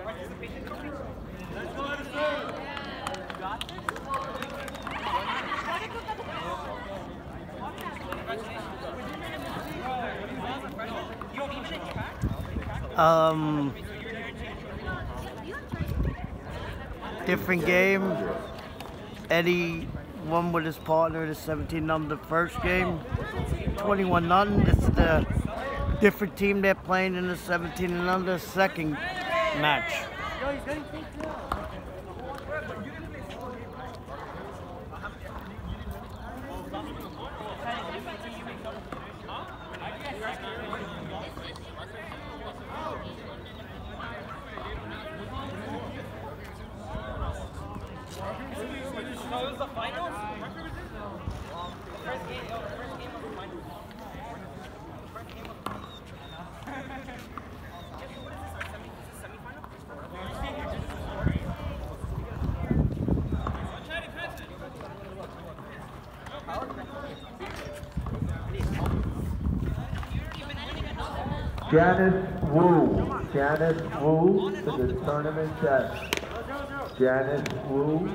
Different game. Eddie won with his partner, the 17-0 the first game. 21-0. This is the different team they're playing in the 17 and under second match. Janice Wu to the tournament desk. Janice Wu.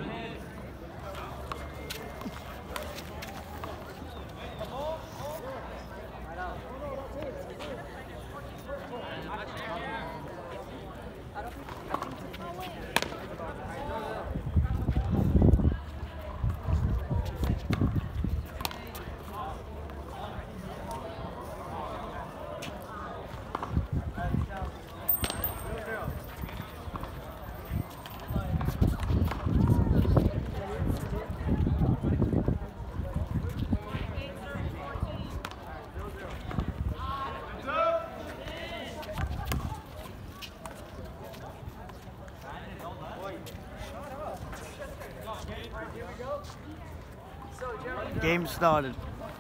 Game started.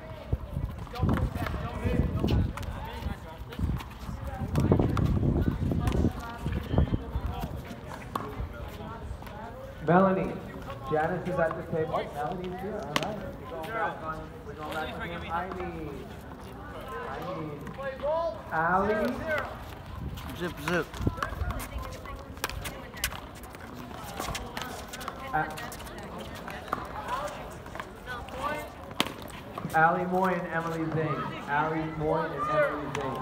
Melanie, Janice is at the table. Melanie's here, all right. We're going back to him. Ali. Zip, zip. Ali Moy and Emily Zing. Ali Moy and Emily Zing.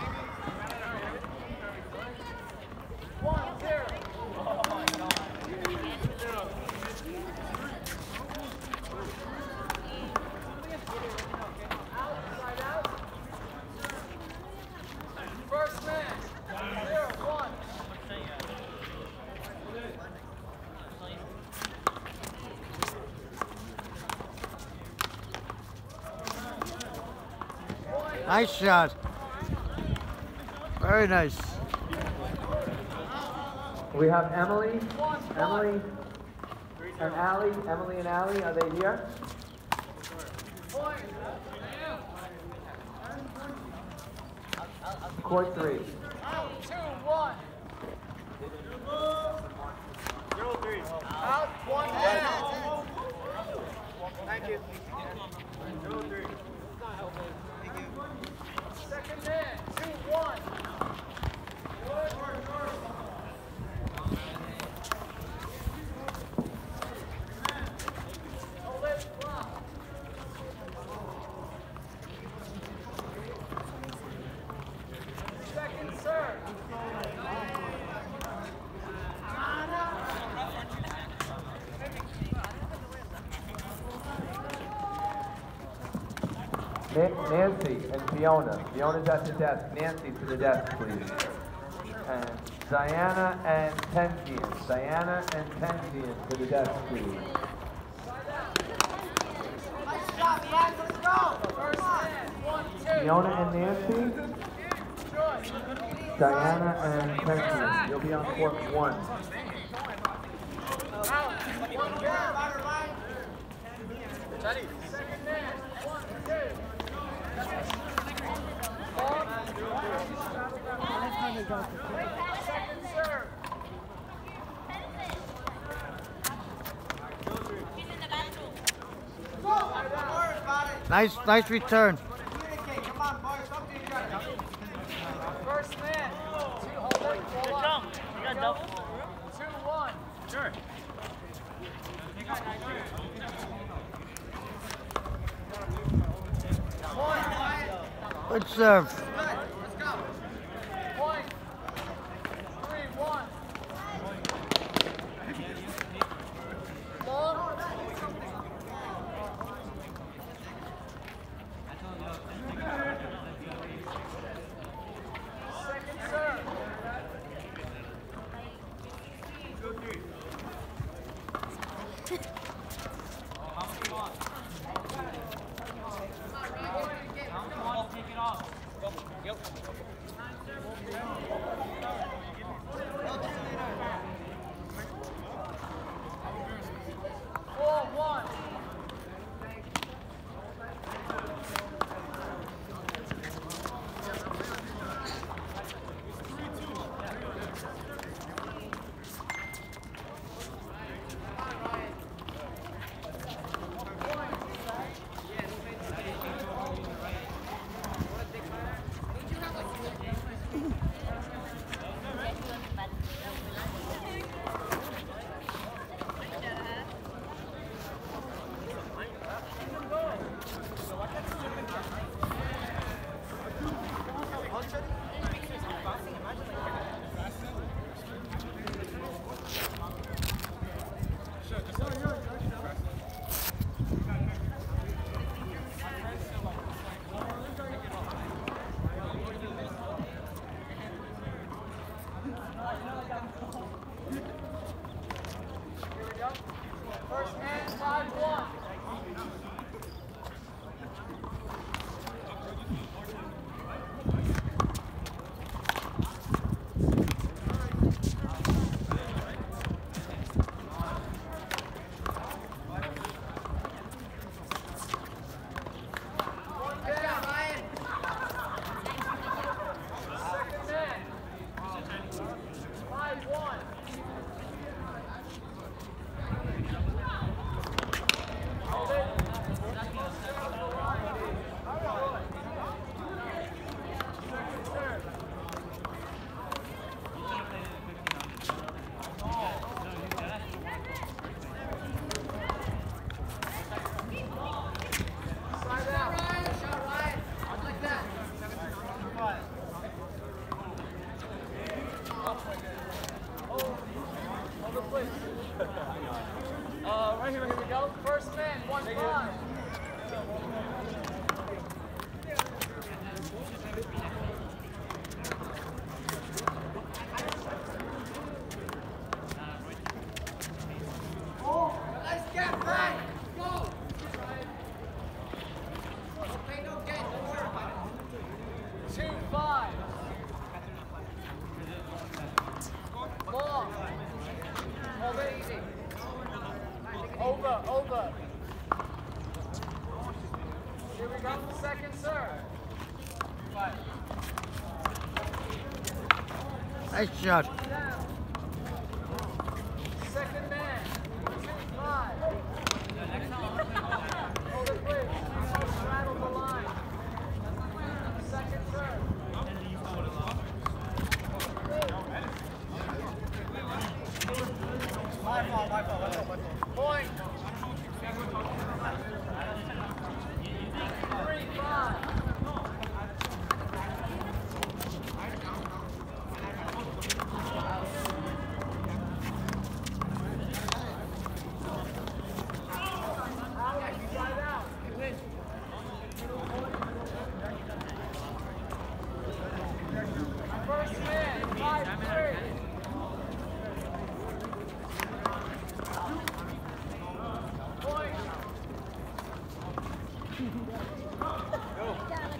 First man, 0-1. Nice shot. Very nice. We have Emily and Ali. Emily and Ali, are they here? Court 3. 2-1. 0-3. Out, 1 down. Thank you. 0-3. Second man, 2-1. Second serve. Nancy and Fiona. Fiona's at the desk. Nancy to the desk, please. And Diana and Tenzian. Diana and Tenzian to the desk, please. Let's go. First man, 1-2. Fiona and Nancy. Diana and Tenzian. You'll be on court 1. Out, 1 down. Second man, 1-2. Second serve. Nice return. Come on, boys, talk to each other. First man, 2 hold it, roll up. You got double? Sure. Good serve. Let's go. Point. 3-1. Long. Second serve. Take it off. Yep. 4-1. First hand, 5-1. Right here we go. First man, 1-5. Let's get right. Go. Okay, no game. Don't worry about it. 2-5. Long. Hold it easy. Over. Here we go. Second serve. Nice shot. Down. Second man. 2-5. Hold it, please. Straddle the line. Second serve. Point. 3-5. First man, 5-3. Point.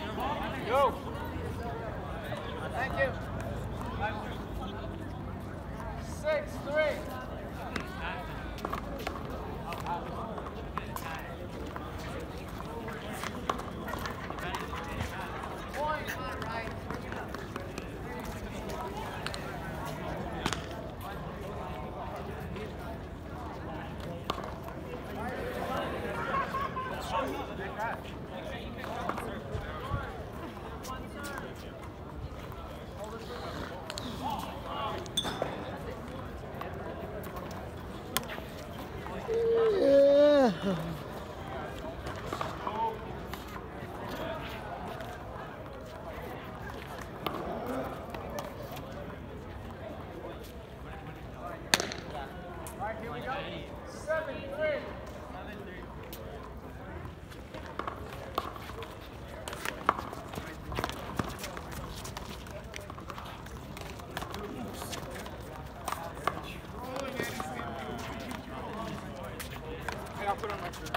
Here we go. 7-3. I'll put on my shirt.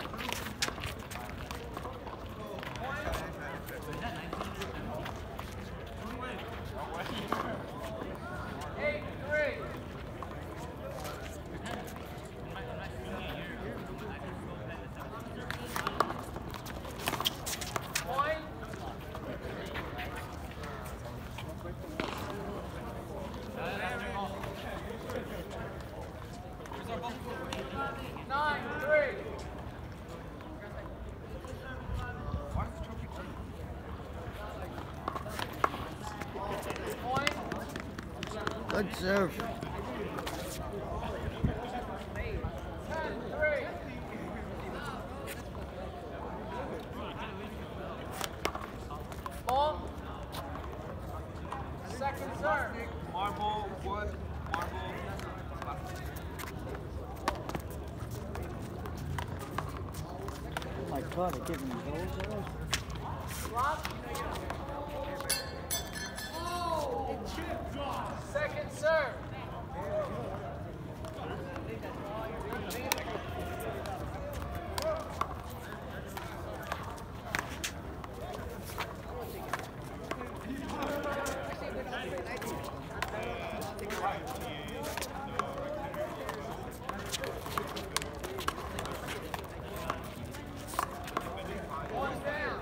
Good serve. 10-3. Ball. Second serve. Marble, wood, marble. Oh my God, they're giving me those. Block. Second serve. One down.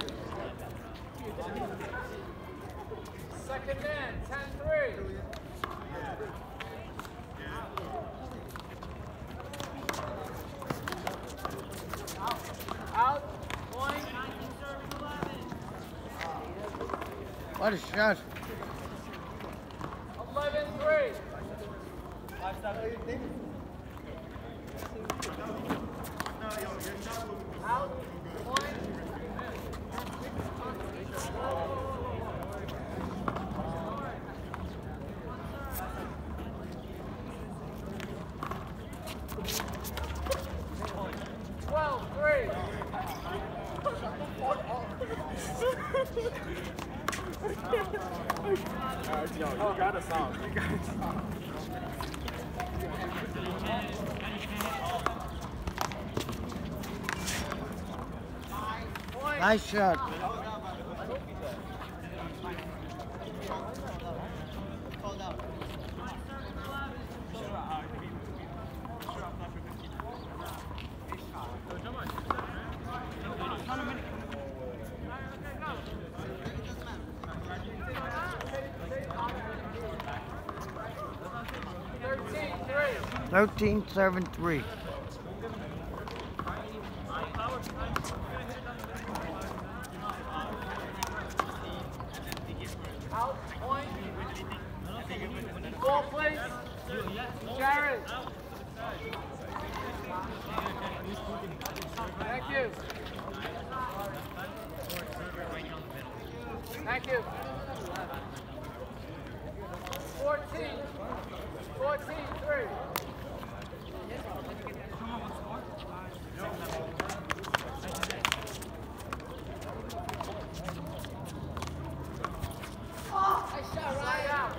Second man, 10-3. Out. Point. What a shot. 11-3. Out. Point. Yo, you got a song. You got a song. Nice shot. Thirteen, 7-3. Out, point. Ball, please. Jared. Thank you. Thank you. 14-3. Slide out.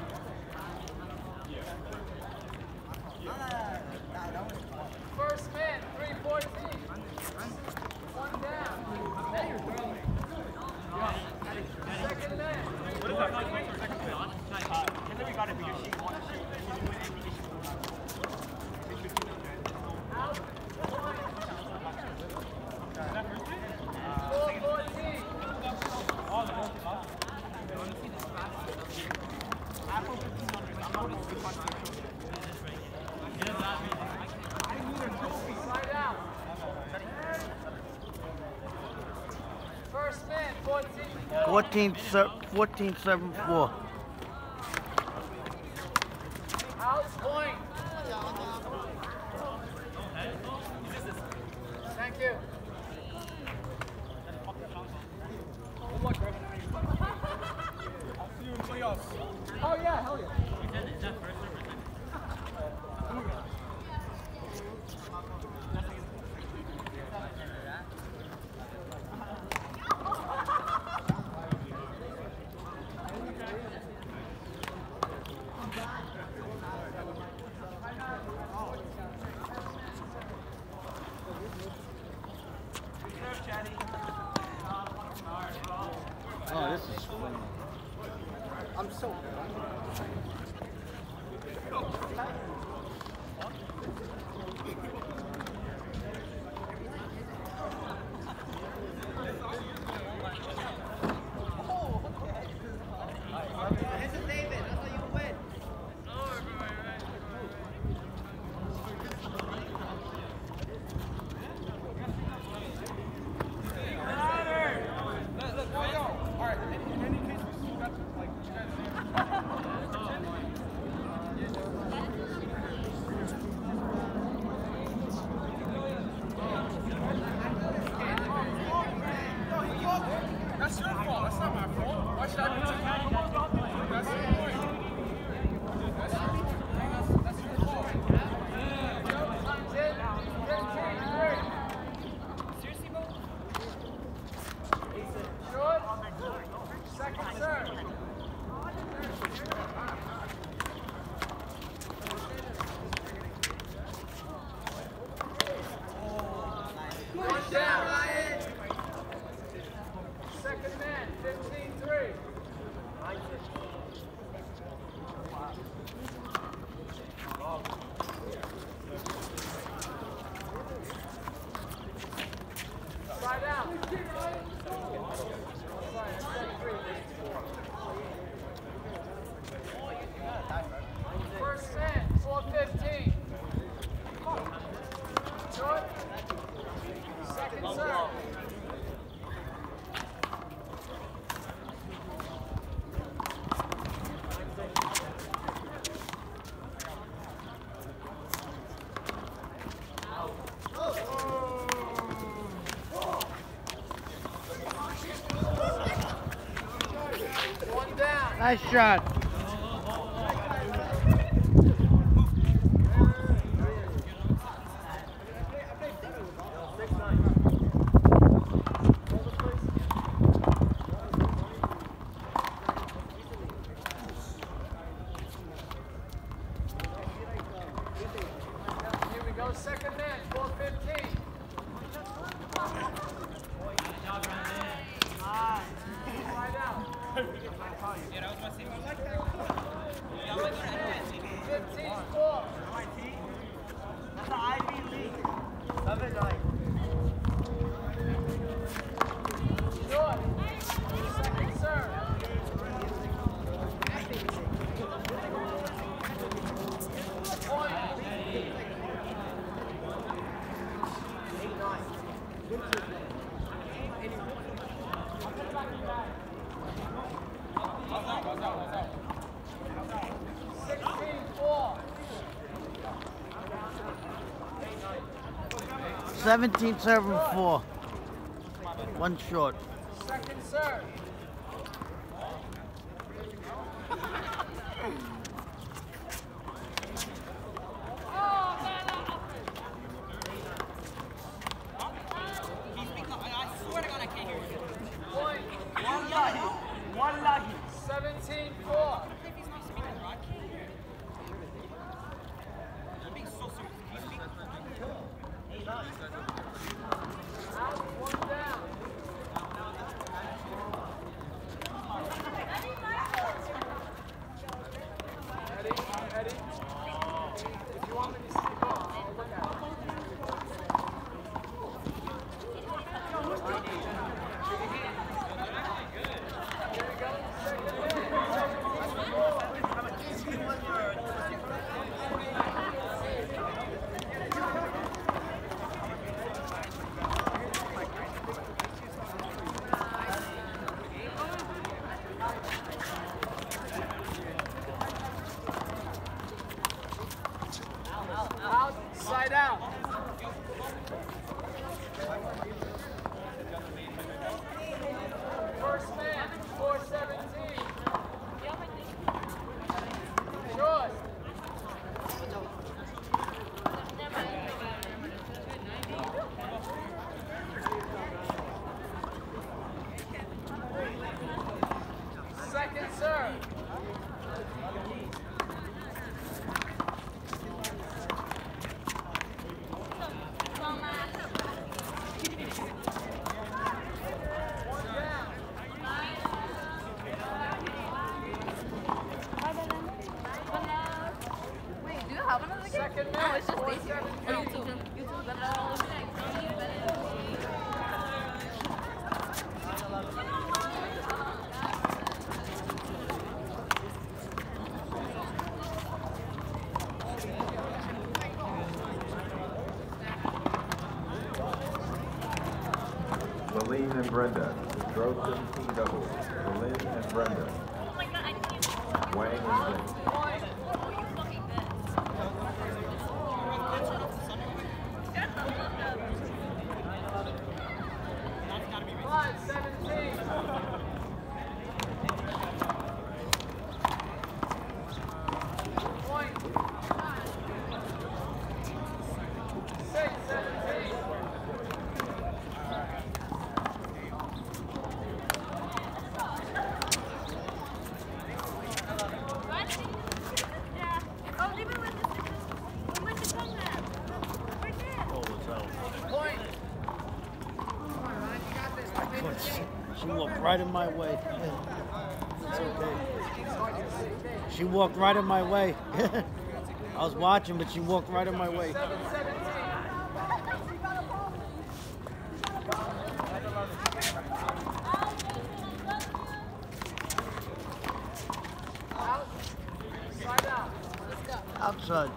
First man, 3-14. One down. Second man. What is that? Second man. And then we got it because she won. Out. Point. 4-14. Slide out. First man, 14. 14-7-4. Out, point. I'm so First man, 4:15. Short. Second serve. One down. Nice shot. Here we go, second man, 4:15. Right out. 15-4. That's the Ivy League. Short. Second serve. Point. Seventeen serving 4. One short. Second serve. Point. One lucky. 17-4. Out, one down. Eddie. If you want me to see the ball, I'll look at it. Here we go. Second Outside out. First man, 4:17. Short. Second serve. Celine and Brenda. Throw 17 doubles. Celine and Brenda. Wang and Zing. She walked right in my way. It's okay. She walked right in my way. I was watching, but she walked right in my way. Outside.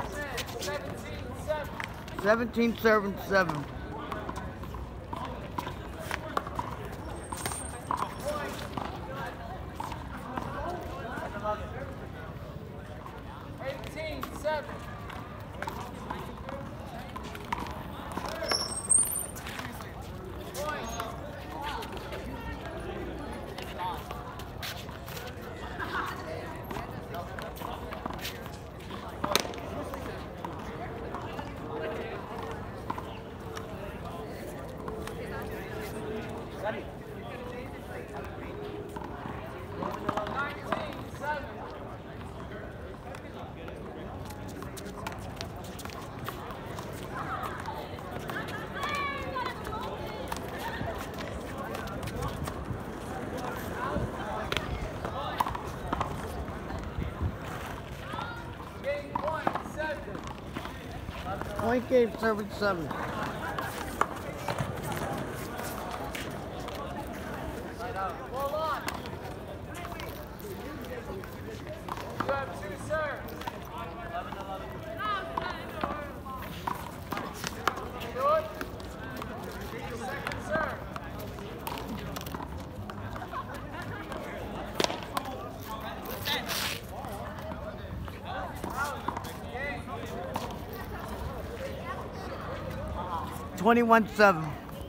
17-7. 18-7. 19-7. Point game, 7-7. Hold on. You have 2 serves. Do it. Second serve. Game. 21-7.